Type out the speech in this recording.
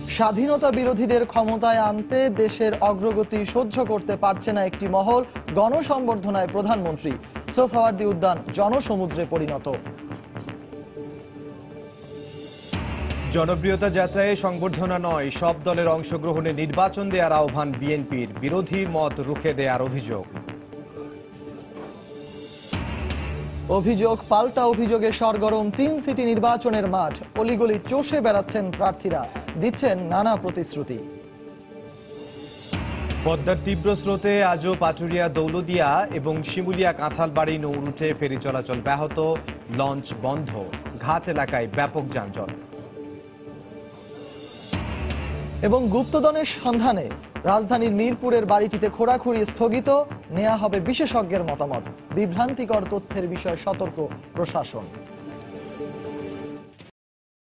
স্বাধীনতা বিরোধীদের ক্ষমতায় আনতে দেশের অগ্রগতি সহ্য করতে পারছে না একটি মহল, গণসংবর্ধনায় প্রধানমন্ত্রী। সোহরাওয়ার্দী উদ্যান জনসমুদ্রে পরিণত। জনপ্রিয়তা যাচাইয়ে সংবর্ধনা নয়, সব দলের অংশগ্রহণে নির্বাচন দেওয়ার আহ্বান বিএনপির। বিরোধী মত রুখে দেওয়ার অভিযোগ। পাল্টা অভিযোগে সরগরম ৩ সিটি নির্বাচনের মাঠ। অলিগলি চষে বেড়াচ্ছেন প্রার্থীরা, দিচ্ছেন নানা প্রতিশ্রুতি। পদ্মার তীব্র স্রোতে আজও পাটুরিয়া, দৌলদিয়া এবং শিমুলিয়া কাঁঠালবাড়ি নৌরুটে ফেরি চলাচল ব্যাহত, লঞ্চ বন্ধ, ঘাট এলাকায় ব্যাপক যানজট। এবং গুপ্তধনের সন্ধানে রাজধানীর মিরপুরের বাড়িটিতে খোঁড়াখুড়ি স্থগিত, নেওয়া হবে বিশেষজ্ঞের মতামত। বিভ্রান্তিকর তথ্যের বিষয়ে সতর্ক প্রশাসন।